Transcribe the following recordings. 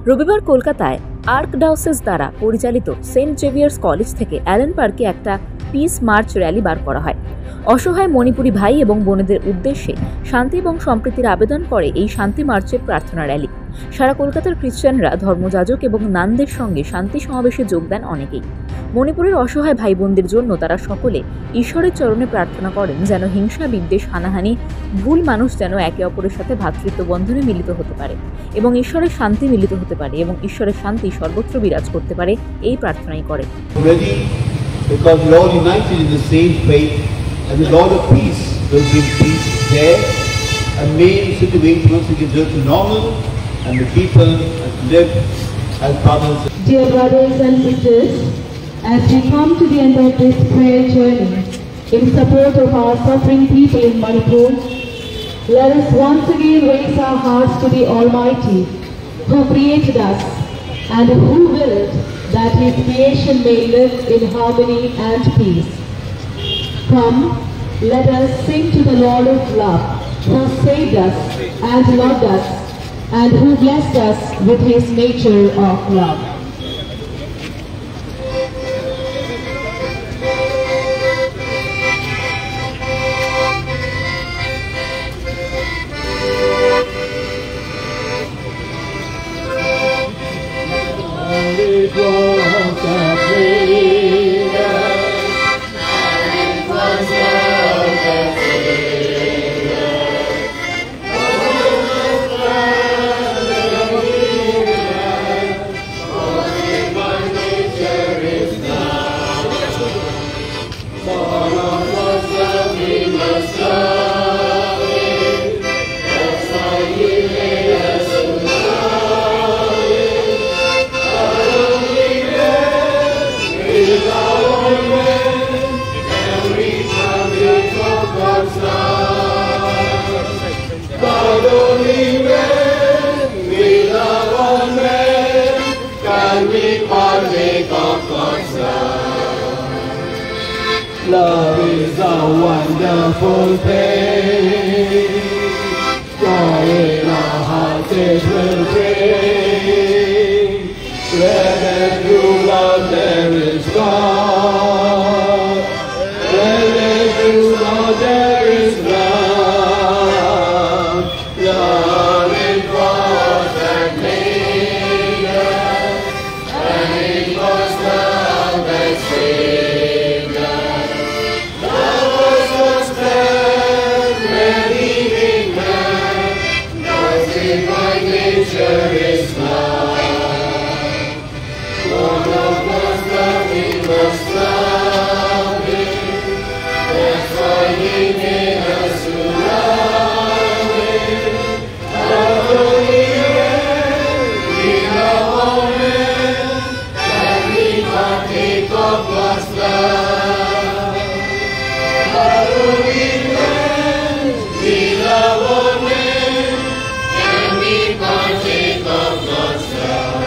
রবিবার কলকাতায় আর্কডায়োসিস দ্বারা পরিচালিত সেন্ট জেভিয়ার্স কলেজ থেকে অ্যালেন পার্কে একটা পিস মার্চ র্যালি বার করা হয়। অসহায় মণিপুরী ভাই এবং বোনেদের উদ্দেশ্যে শান্তি এবং সম্প্রীতির আবেদন করে এই শান্তি মার্চের প্রার্থনা র্যালি। সারা কলকাতার খ্রিস্টানরা, ধর্মযাজক এবং নানদের সঙ্গে শান্তি সমাবেশে যোগ দেন অনেকেই। মণিপুরের অসহায় ভাই বোনদের জন্য তারা সকলে ঈশ্বরের চরণে প্রার্থনা করেন যেন হিংসা, বিদ্বেষ, হানাহানি, ভুল মানুষ যেন একে অপরের সাথে ভ্রাতৃত্ব বন্ধনে মিলিত হতে পারে এবং ঈশ্বরের শান্তি মিলিত হতে পারে এবং ঈশ্বরের শান্তি সর্বত্র বিরাজ করতে পারে, এই প্রার্থনাই করে। Because we are all united in the same faith, and the Lord of peace will give peace there, and may the situation once again return to normal, and the people live as brothers. Dear brothers and sisters, as we come to the end of this prayer journey in support of our suffering people in Manipur, let us once again raise our hearts to the Almighty, who created us and who willed that His creation may live in harmony and peace. Come, let us sing to the Lord of love, who saved us and loved us, and who blessed us with His nature of love. Love is a wonderful thing. Joy in our hearts it will bring. Where there's true love there is God. Where there's true love there is love. Love is what that made us, and it was love that saved us. Nature is love. Lord of us that we must love Him. That's why He made us to love Him. Not only when we love all men, that we partake of God's love. Not only when we love all men, can we partake of God's love.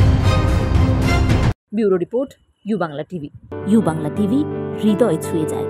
Bureau report, U Bangla TV. U Bangla TV, হৃদয় ছুঁয়ে যায়।